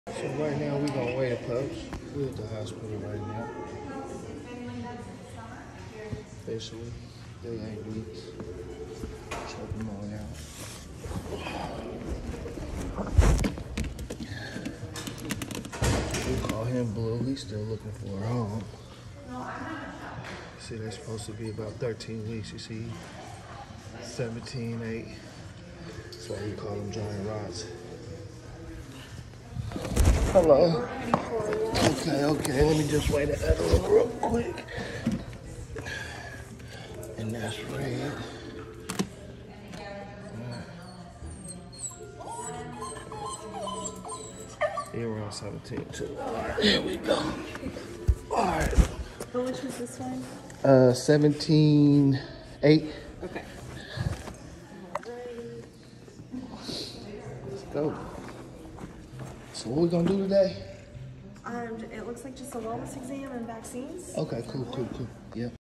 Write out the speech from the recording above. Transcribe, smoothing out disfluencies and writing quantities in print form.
So right now we're gonna weigh the pups. We're at the hospital right now. Officially, they 8 weeks. Check them all out. We call him Blue. He's still looking for a home. See, they're supposed to be about 13 weeks. You see, 17, 8. That's why we call them giant rots. Hello. Okay. Let me just weigh the other one real quick. And that's red. You're around 17 too. Alright, here we go. Alright. How much was this one? 17, 8. Okay. Let's go. So what we gonna do today? It looks like just a wellness exam and vaccines. Okay, cool. Yep.